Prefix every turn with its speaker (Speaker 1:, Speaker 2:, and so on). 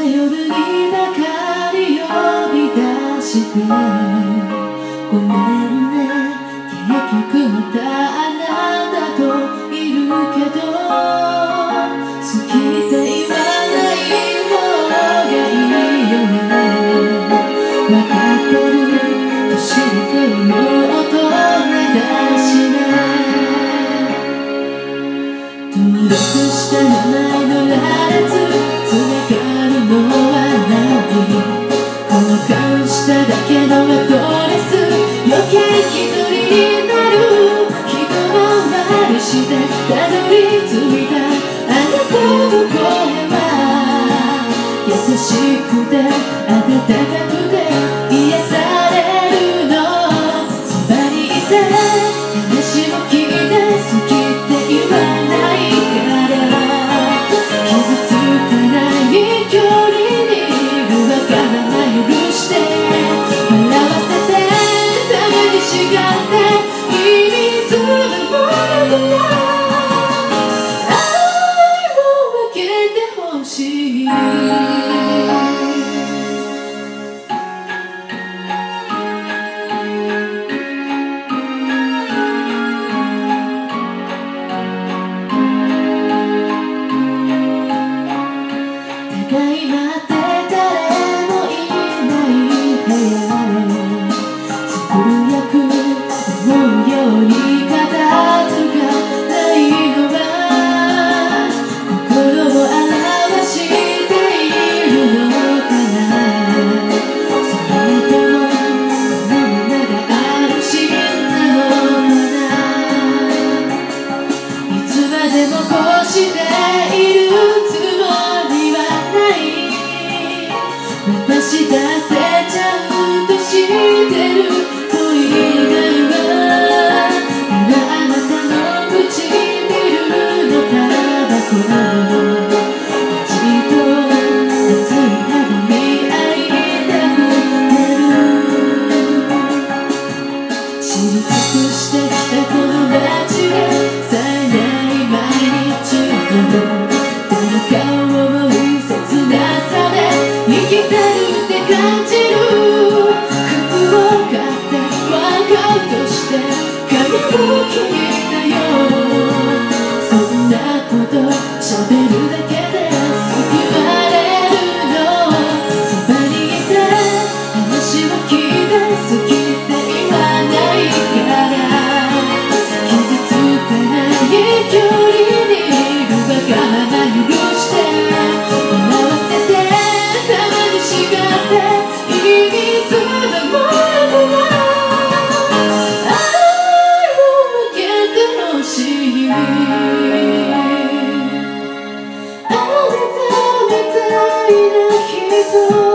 Speaker 1: 夜にばかり呼び出してごめんね、結局またあなたといるけど好きって言わない方がいいよね。わかってる、年でも大人だしね。登録した名前の羅列繋がるのはない交換しただけのアドレス余計一人になる気が回りしてたどり着いたあなたの声は優しくて温かくて癒されるのそばにいて話も聞いて好きって言わないから傷つかない距離にいるわがまま許して笑わせてためにしがって秘密のものだ愛を分けてほしいただいまって誰もいない部屋でつぶやく思うように片付かないのは心を表しているのかな。それともまだ安心なのかな。いつまでもこうしているつもりは私だってちゃんと知ってる恋だわただあなたの唇のタバコ味と熱い肌に会いたくなる知り尽くしてきたこの街で冴えない毎日の誰かを思う切なさで生きてるって感じる服を買ってワークアウトして髪を切ったよそんなこと喋るだけで救われるのそばにいて話を聞いて好きって言わないから傷つかない距離にいるわがまま許して笑わせて違って秘密のものだ愛を分けてほしいあなたみたいな人